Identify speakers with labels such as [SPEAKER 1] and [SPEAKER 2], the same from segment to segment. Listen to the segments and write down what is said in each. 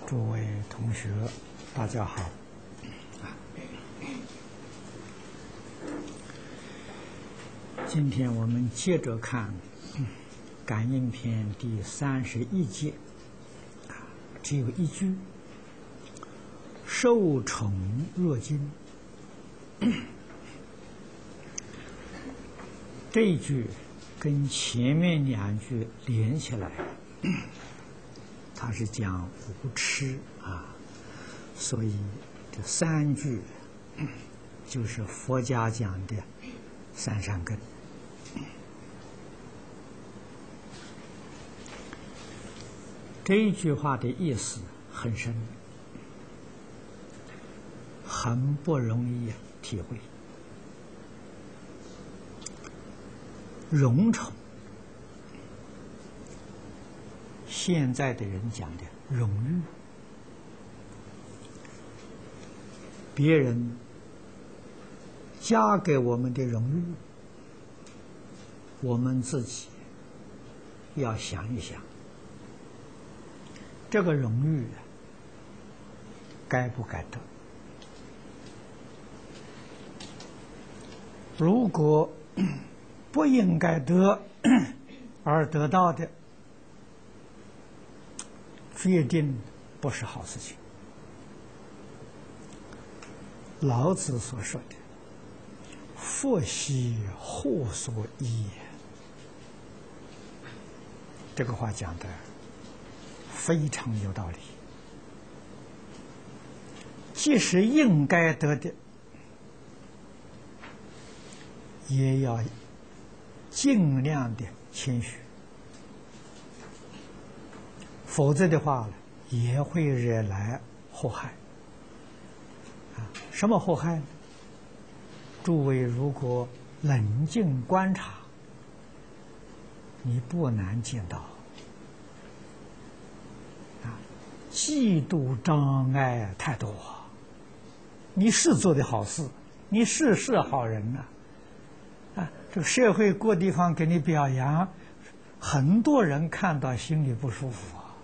[SPEAKER 1] 诸位同学，大家好。今天我们接着看《感应篇》第31节，只有一句：“受宠若惊。”这一句跟前面两句连起来，它是讲无痴啊，所以这三句就是佛家讲的三善根。这一句话的意思很深，很不容易体会。荣宠，现在的人讲的荣誉，别人加给我们的荣誉，我们自己要想一想，这个荣誉该不该得？如果不应该得而得到的，决定不是好事情。老子所说的“福兮祸所依”，这个话讲的非常有道理。即使应该得的，也要尽量的谦虚，否则的话也会惹来祸害。什么祸害呢？诸位如果冷静观察，你不难见到嫉妒障碍太多。你是做的好事，你是好人呐。这个社会各地方给你表扬，很多人看到心里不舒服啊。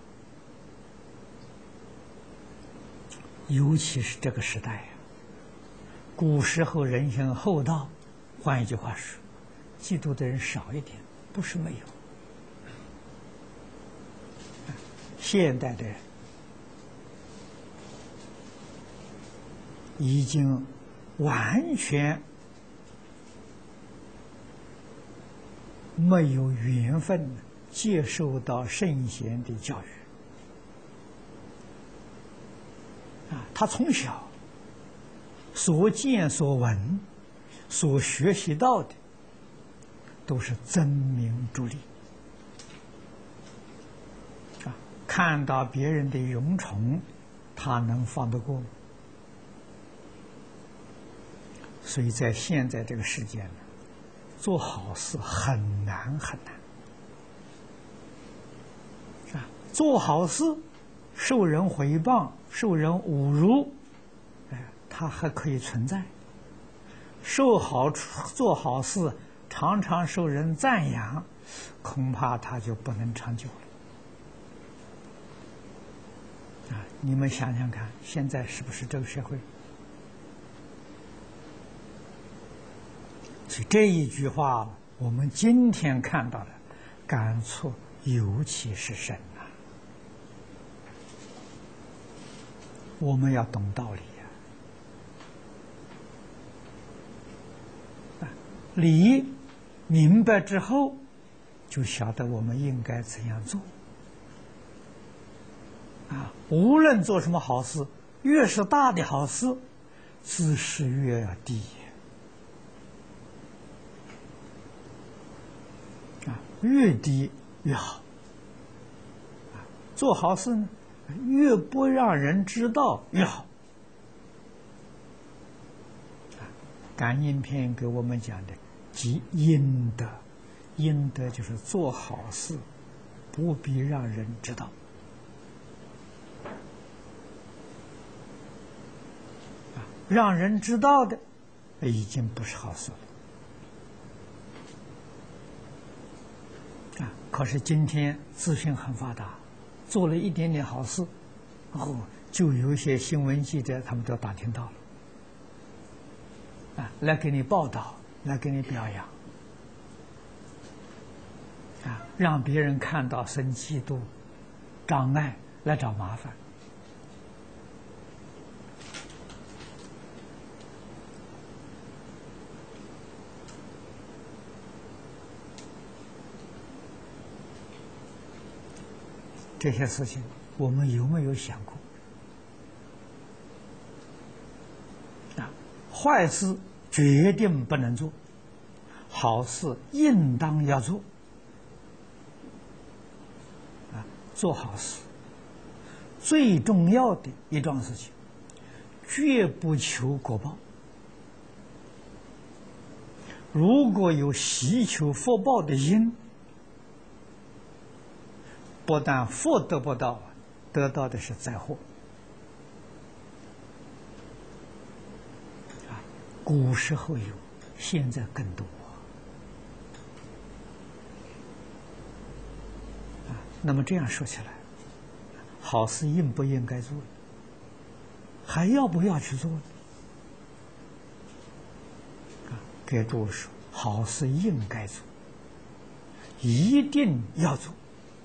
[SPEAKER 1] 尤其是这个时代古时候人性厚道，换一句话说，嫉妒的人少一点，不是没有。现代的人已经完全没有缘分接受到圣贤的教育他从小所见所闻所学习到的都是争名逐利看到别人的荣宠，他能放得过吗？所以在现在这个世界呢，做好事很难很难做好事受人诽谤，受人侮辱，它还可以存在；做好事常常受人赞扬，恐怕它就不能长久了。你们想想看，现在是不是这个社会？所以这一句话，我们今天看到的感触尤其是深我们要懂道理理明白之后，就晓得我们应该怎样做无论做什么好事，越是大的好事，姿势越要低越低越好做好事呢，越不让人知道越好感应篇给我们讲的即阴德，阴德就是做好事不必让人知道让人知道的已经不是好事了可是今天资讯很发达，做了一点点好事哦，就有一些新闻记者，他们都打听到了，来给你报道，来给你表扬，让别人看到生嫉妒、障碍，来找麻烦。这些事情，我们有没有想过？坏事决定不能做，好事应当要做。做好事最重要的一桩事情，绝不求果报。如果有希求福报的因，不但福得不到，得到的是灾祸。古时候有，现在更多。那么这样说起来，好事应不应该做？还要不要去做呢？给诸位说，好事应该做，一定要做。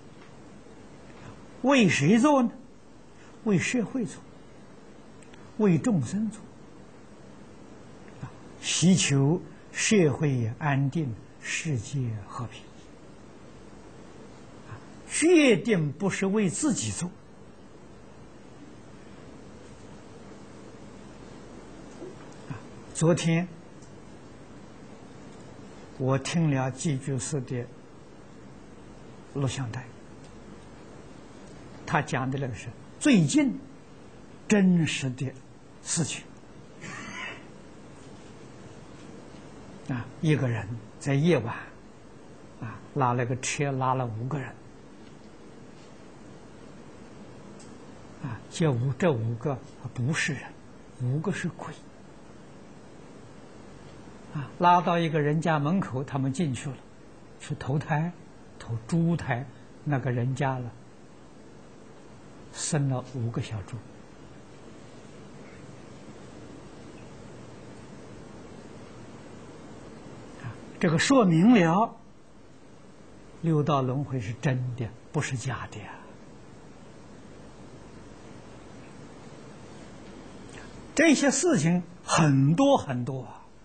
[SPEAKER 1] 为谁做呢？为社会做，为众生做，希求社会安定，世界和平。决定不是为自己做。昨天我听了寄居士的录像带，他讲的那个是最近真实的事情。一个人在夜晚拉了个车，拉了5个人。这5个不是人，5个是鬼。拉到一个人家门口，他们进去了，去投胎，投猪胎，那个人家了，生了5个小猪。这个说明了六道轮回是真的，不是假的呀。这些事情很多很多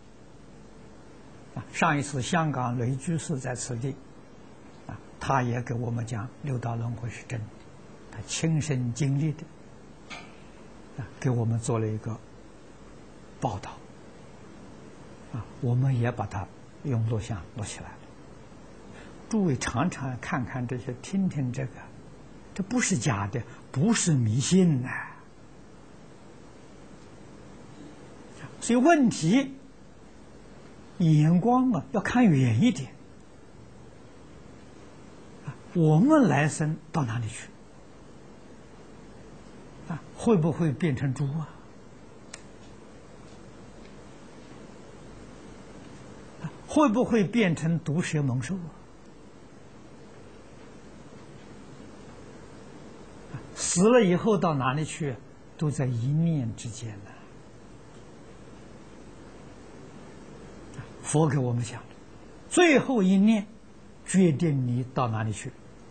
[SPEAKER 1] 上一次香港雷居士在此地他也给我们讲六道轮回是真的，他亲身经历的给我们做了一个报道我们也把它用录像录起来了。诸位常常看看这些，听听这个，这不是假的，不是迷信呐。所以问题眼光要看远一点。我们来生到哪里去？会不会变成猪啊？会不会变成毒蛇猛兽啊？死了以后到哪里去？都在一念之间呢。佛给我们讲的，最后一念决定你到哪里去。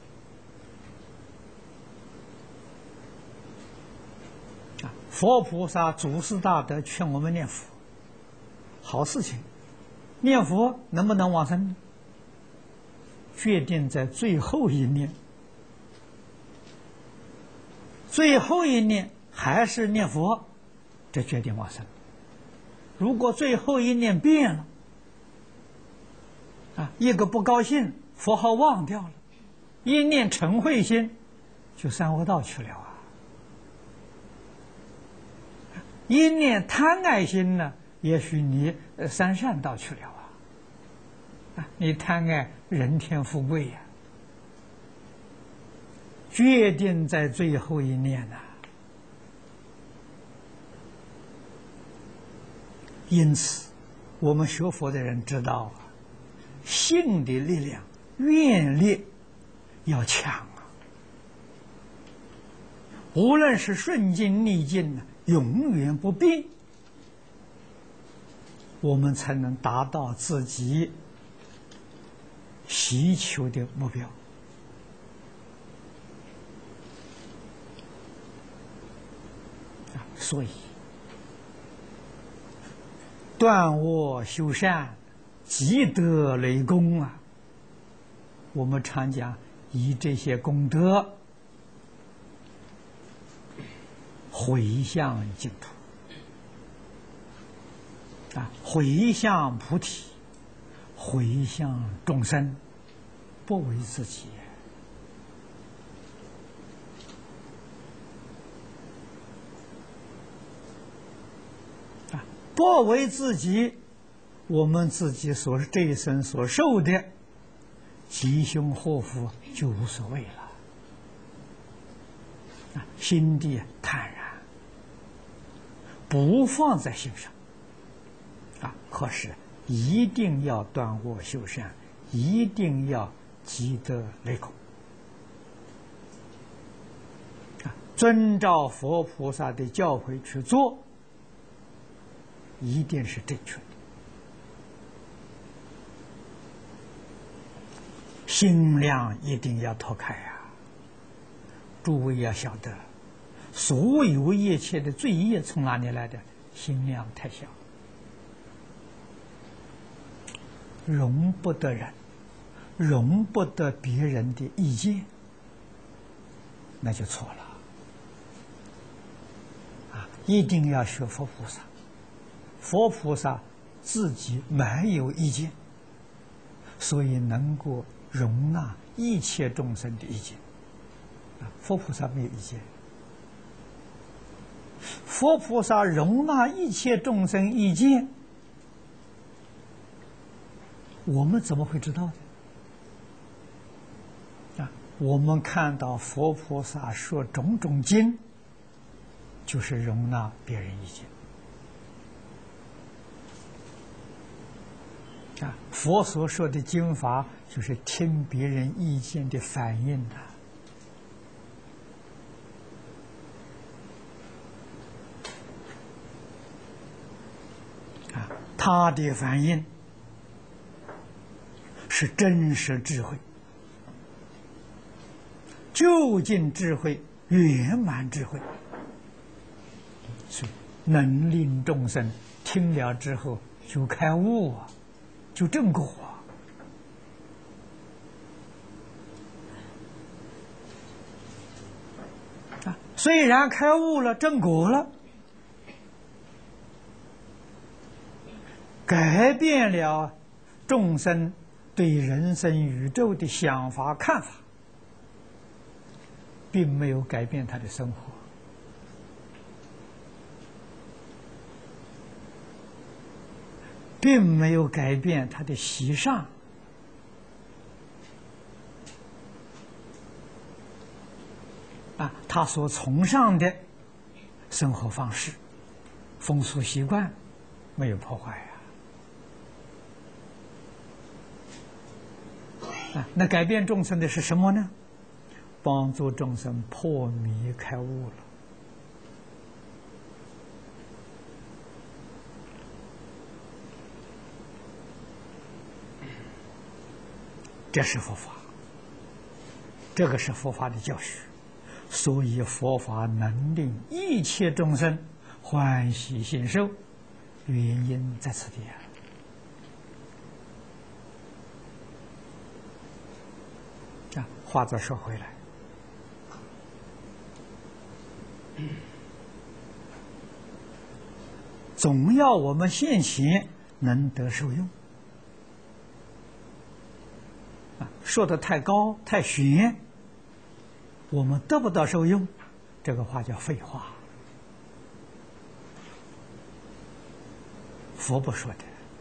[SPEAKER 1] 佛菩萨祖师大德劝我们念佛，好事情。念佛能不能往生呢？决定在最后一念。最后一念还是念佛，这决定往生。如果最后一念变了，一个不高兴，佛号忘掉了，一念嗔恚心，就三恶道去了一念贪爱心呢，也许你三善道去了你贪爱人天富贵呀，决定在最后一念因此我们学佛的人知道性的力量，愿力要强无论是顺境逆境永远不变，我们才能达到自己希求的目标。所以，断恶修善，积德累功啊！我们常讲，以这些功德回向净土回向菩提，回向众生，不为自己。不为自己，我们自己这一生所受的吉凶祸福就无所谓了，心地坦然，不放在心上。可是一定要断恶修善，一定要积德累功，遵照佛菩萨的教诲去做，一定是正确的。心量一定要拓开诸位要晓得，所有一切的罪业从哪里来的？心量太小，容不得人，容不得别人的意见，那就错了。一定要学佛菩萨。佛菩萨自己没有意见，所以能够容纳一切众生的意见。佛菩萨没有意见，佛菩萨容纳一切众生意见，我们怎么会知道的？我们看到佛菩萨说种种经，就是容纳别人意见。佛所说的经法，就是听别人意见的反应他的反应是真实智慧、究竟智慧、圆满智慧，所以能令众生听了之后就开悟就正果虽然开悟了、正果了，改变了众生对人生宇宙的想法看法，并没有改变他的生活，并没有改变他的习上，他所崇尚的生活方式、风俗习惯没有破坏那改变众生的是什么呢？帮助众生破迷开悟了。这是佛法，这个是佛法的教学，所以佛法能令一切众生欢喜信受，原因在此地话再说回来，总要我们现前能得受用。说得太高太玄，我们得不到受用，这个话叫废话。佛不说的。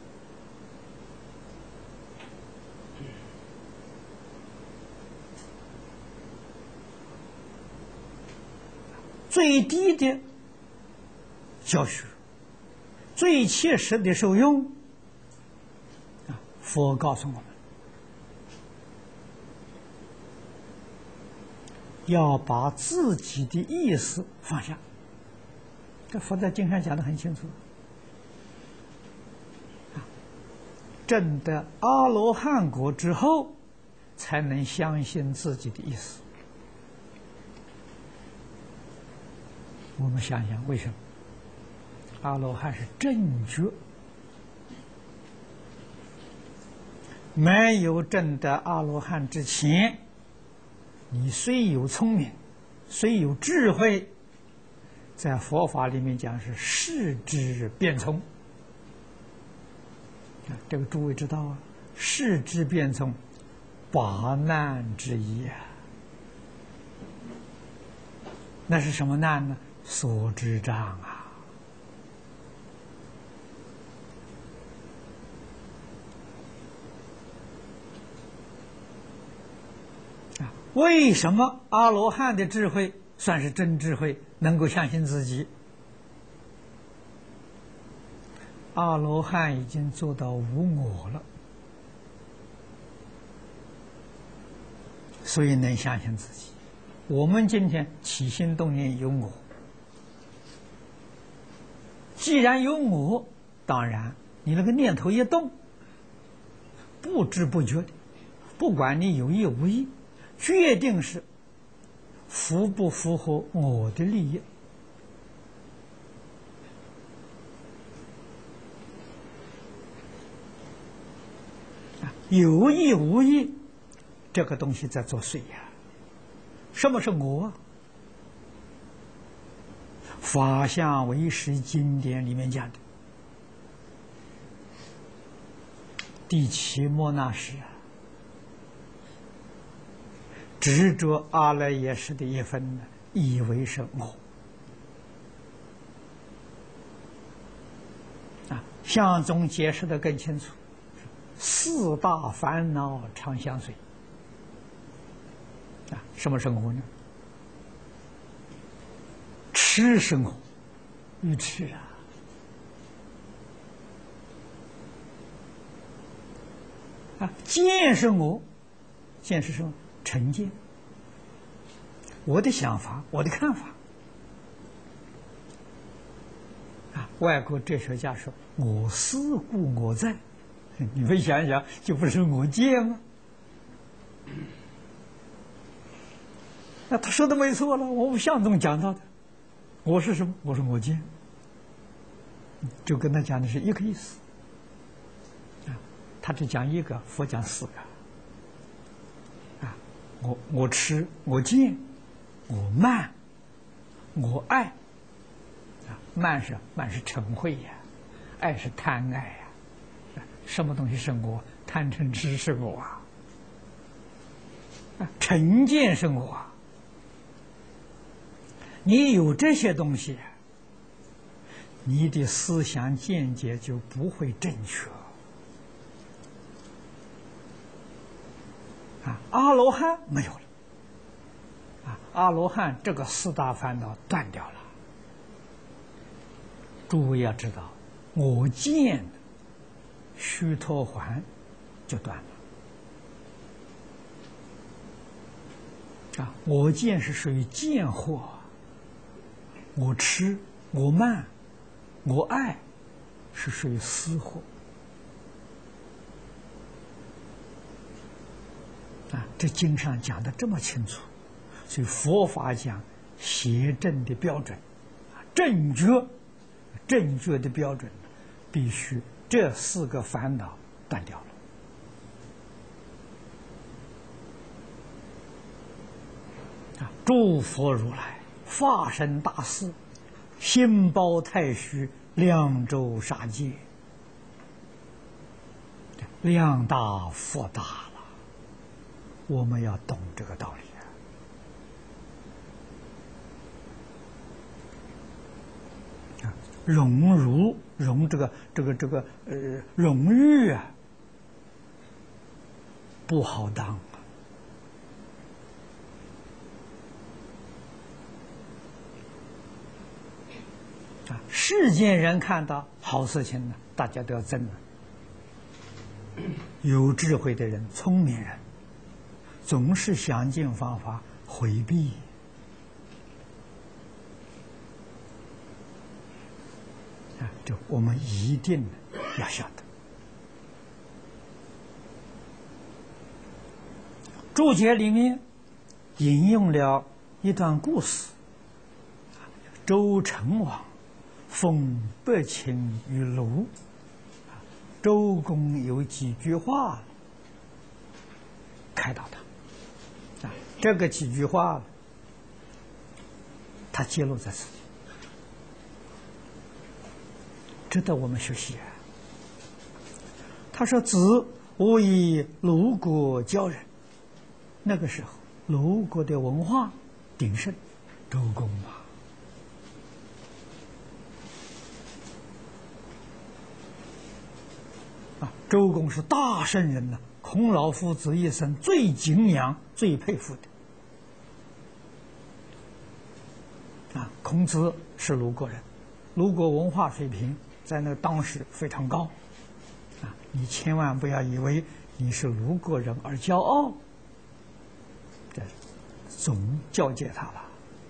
[SPEAKER 1] 最低的教学，最切实的受用，佛告诉我们， 要把自己的意识放下。这佛在经上讲得很清楚。证得阿罗汉果之后，才能相信自己的意思。我们想想，为什么？阿罗汉是正觉，没有证得阿罗汉之前，你虽有聪明，虽有智慧，在佛法里面讲是世之变聪。这个诸位知道啊，世之变聪，八难之一啊。那是什么难呢？所知障啊。为什么阿罗汉的智慧算是真智慧，能够相信自己？阿罗汉已经做到无我了，所以能相信自己。我们今天起心动念有我，既然有我，当然你那个念头一动，不知不觉的，不管你有意无意，决定是符不符合我的利益。有意无意，这个东西在作祟呀。什么是我？法相唯识经典里面讲的，第七摩那识啊，执着阿赖耶识的一分，以为是我。相宗解释的更清楚。四大烦恼常相随。什么是我呢？痴是我，愚痴见是我，见是什么？成见。我的想法，我的看法。外国哲学家说：“我思故我在。”你们想想，就不是我见吗？那他说的没错了，我们相宗讲到的，我是什么？我是我见，就跟他讲的是一个意思。他只讲一个，佛讲四个。我吃，我见，我慢，我爱。慢是嗔恚呀，爱是贪爱呀。什么东西是我？贪嗔痴是我啊！成见是我啊！你有这些东西，你的思想见解就不会正确。阿罗汉没有了。阿罗汉这个四大烦恼断掉了。诸位要知道，我见须陀洹就断了。我见是属于见惑，我痴，我慢，我爱，是属于思惑。这经上讲的这么清楚，所以佛法讲邪正的标准，正确的标准，必须这四个烦恼断掉了。诸佛如来化身大士，心包太虚，量周沙界，量大福大了。我们要懂这个道理荣这个荣誉不好当世间人看到好事情呢，大家都要争有智慧的人，聪明人，总是想尽方法回避。这我们一定要晓得。注解里面引用了一段故事：周成王封伯禽于庐，周公有几句话开导他。这个几句话他揭露在此，值得我们学习。他说：“子我以鲁国教人。”那个时候，鲁国的文化鼎盛，周公周公是大圣人呐，孔老夫子一生最敬仰、最佩服的。孔子是鲁国人，鲁国文化水平在那当时非常高。你千万不要以为你是鲁国人而骄傲，这总教诫他了。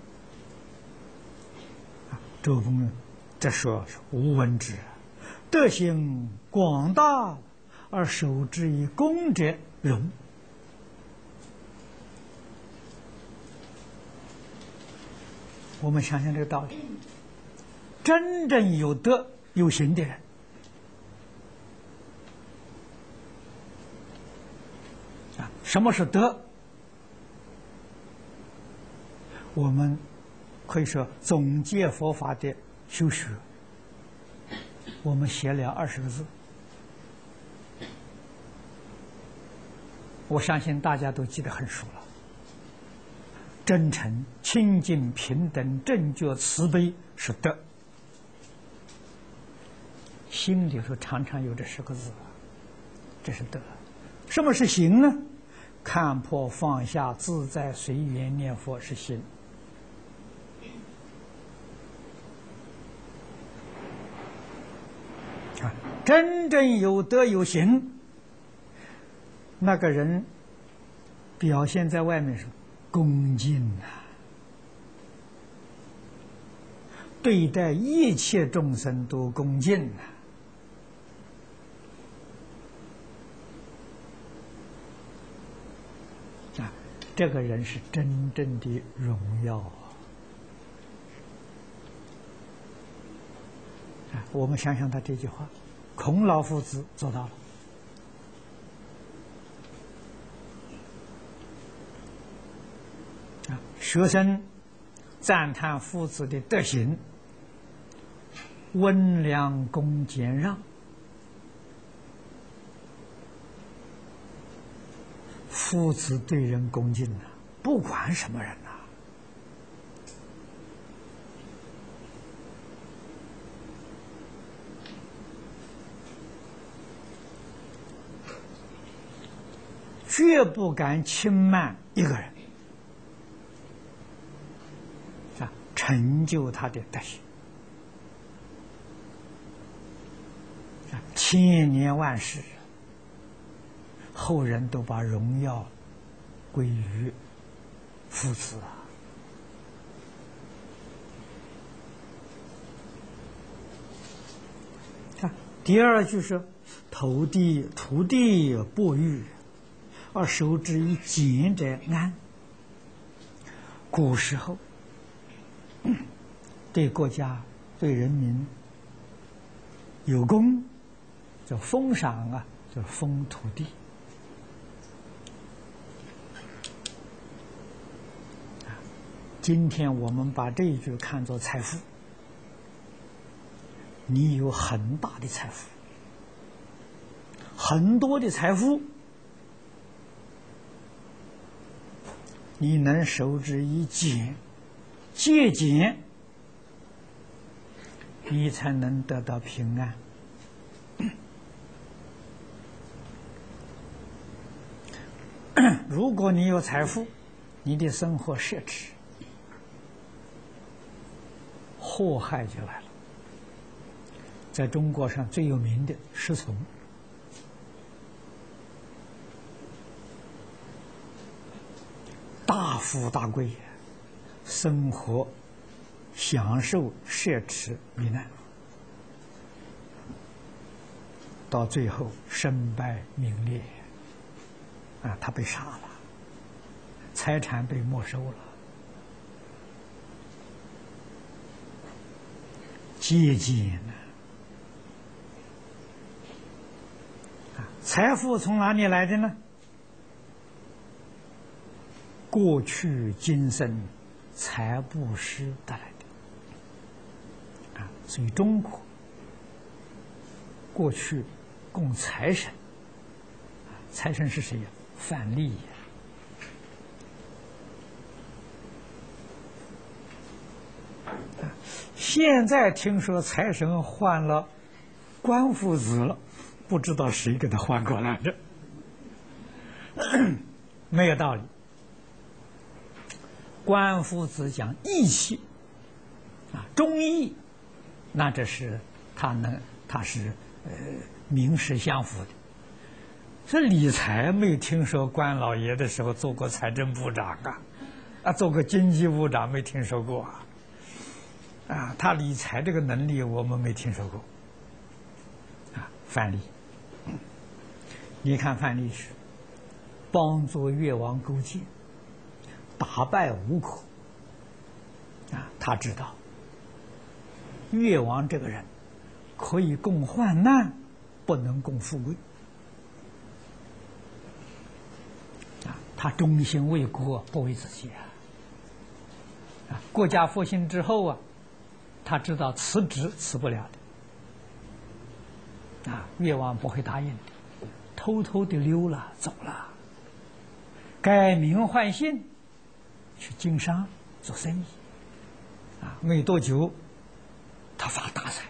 [SPEAKER 1] 周公这说是吾闻之，德行广大而守之以公者容。我们想想这个道理，真正有德有行的人，什么是德？我们可以说总结佛法的修学，我们写了20个字，我相信大家都记得很熟了。真诚、清净、平等、正觉、慈悲是德，心里头常常有这10个字，这是德。什么是行呢？看破放下、自在随缘念佛是行。真正有德有行，那个人表现在外面是恭敬对待一切众生都恭敬这个人是真正的荣耀我们想想他这句话，孔老夫子做到了。学生赞叹夫子的德行，温良恭俭让，夫子对人恭敬不管什么人绝不敢轻慢一个人成就他的德行千年万世，后人都把荣耀归于夫子第二句是土地薄欲，而守之以俭者安。古时候对国家对人民有功，叫封赏叫封土地。今天我们把这一句看作财富，你有很大的财富，很多的财富，你能守之以俭，节俭，你才能得到平安。如果你有财富，你的生活奢侈，祸害就来了。在中国上最有名的师从， 大富大贵，生活享受奢侈糜烂，到最后身败名裂，他被杀了，财产被没收了，节俭呢？财富从哪里来的呢？过去今生财布施带来的，所以中国过去供财神，财神是谁呀？范蠡呀。现在听说财神换了官夫子了，不知道谁给他换过来的，没有道理。官夫子讲义气，忠义，那这是他是名实相符的。这理财没听说关老爷的时候做过财政部长做过经济部长没听说过他理财这个能力我们没听说过范蠡，你看范蠡是帮助越王勾践打败吴国他知道越王这个人可以共患难，不能共富贵他忠心为国，不为自己国家复兴之后他知道辞职辞不了的越王不会答应的，偷偷的溜了走了，改名换姓去经商做生意没多久他发大财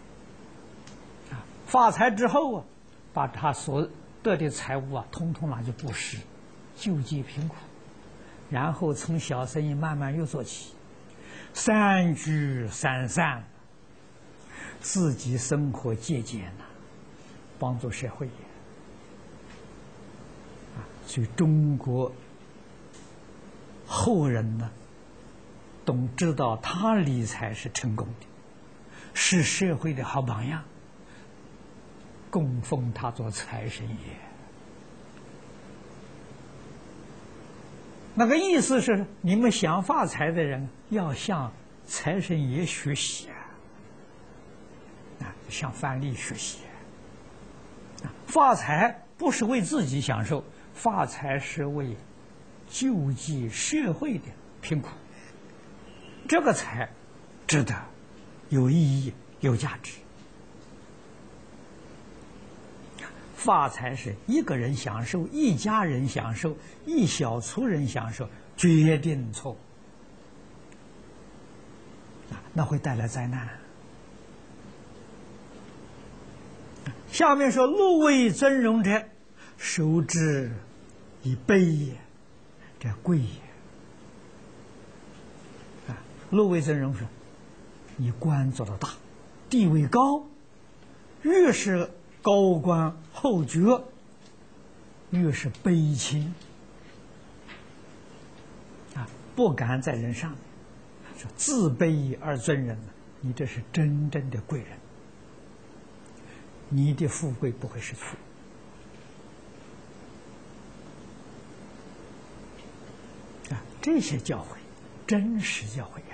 [SPEAKER 1] 发财之后把他所得的财物统统拿去布施，救济贫苦，然后从小生意慢慢又做起，三聚三散，自己生活节俭帮助社会所以中国后人呢，懂知道他理财是成功的，是社会的好榜样，供奉他做财神爷。那个意思是，你们想发财的人要向财神爷学习向范蠡学习发财不是为自己享受，发财是为救济社会的贫苦，这个财值得，有意义，有价值。发财是一个人享受，一家人享受，一小撮人享受，决定错误那会带来灾难。下面说禄位尊荣者，收之以卑也，这贵也禄位尊荣是你官做得大，地位高，越是高官厚爵越是卑轻不敢在人上面，说自卑而尊人，你这是真正的贵人，你的富贵不会失去这些教诲真实教诲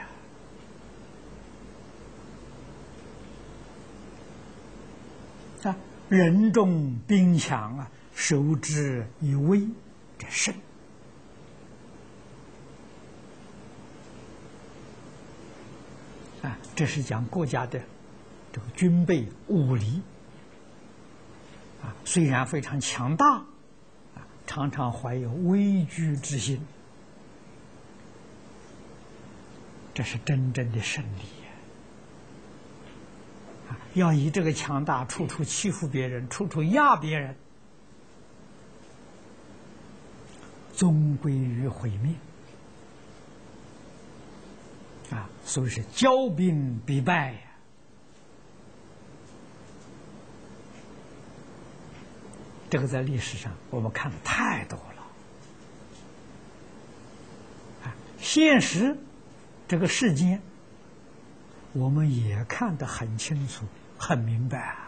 [SPEAKER 1] 人重兵强守之以威，这胜这是讲国家的这个军备武力虽然非常强大常常怀有畏惧之心，这是真正的胜利要以这个强大处处欺负别人，处处压别人，终归于毁灭所以是骄兵必败这个在历史上我们看的太多现实这个世间，我们也看得很清楚、很明白啊。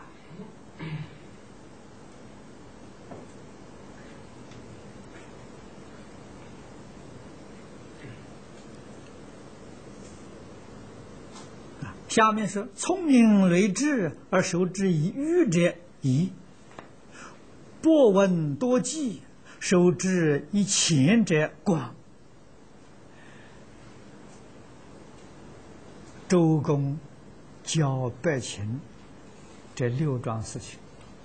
[SPEAKER 1] 下面是聪明睿智而受之以愚者宜，博闻多记，受之以浅者广。周公教百姓这6桩事情，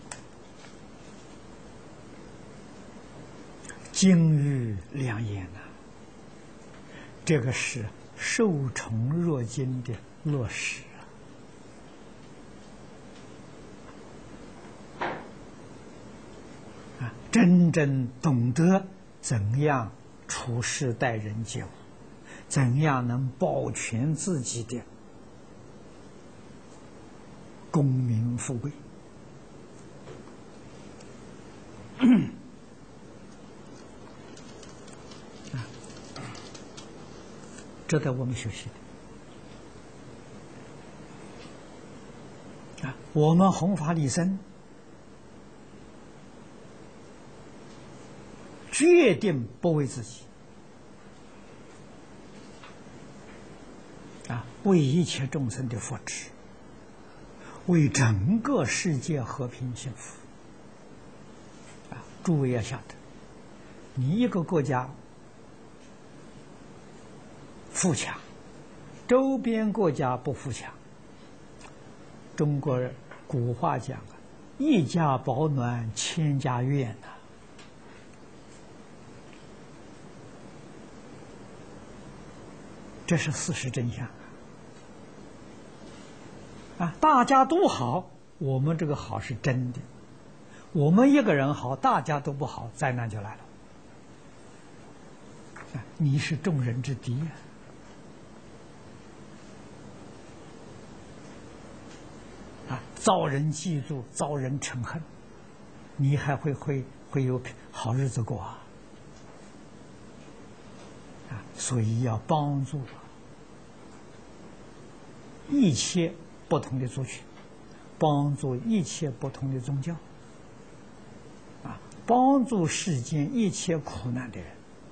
[SPEAKER 1] 金玉良言呐，这个是受宠若惊的落实啊！真正懂得怎样处事待人接物，怎样能保全自己的功名富贵。值得我们学习的。我们弘法利生，决定不为自己，为一切众生的福祉，为整个世界和平幸福。诸位要晓得，你一个国家富强，周边国家不富强。中国古话讲一家保暖千家怨呐。这是事实真相大家都好，我们这个好是真的；我们一个人好，大家都不好，灾难就来了。你是众人之敌遭人嫉妒，遭人嗔恨，你还会有好日子过所以要帮助一切不同的族群，帮助一切不同的宗教帮助世间一切苦难的人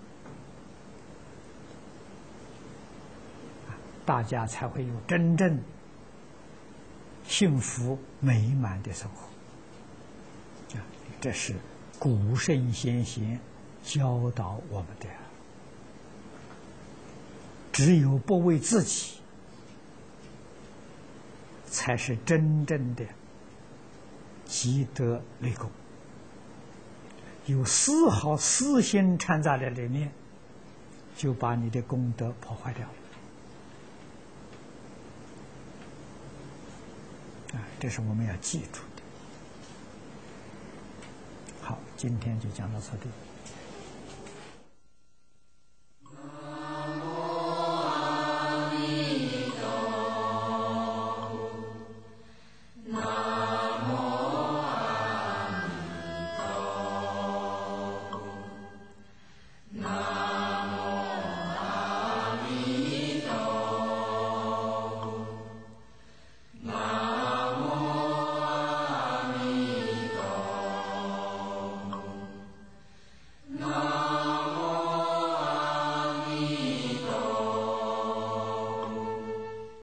[SPEAKER 1] 大家才会有真正幸福美满的生活这是古圣先贤教导我们的。只有不为自己，才是真正的积德累功。有丝毫私心掺杂在里面，就把你的功德破坏掉了。这是我们要记住的。好，今天就讲到这里。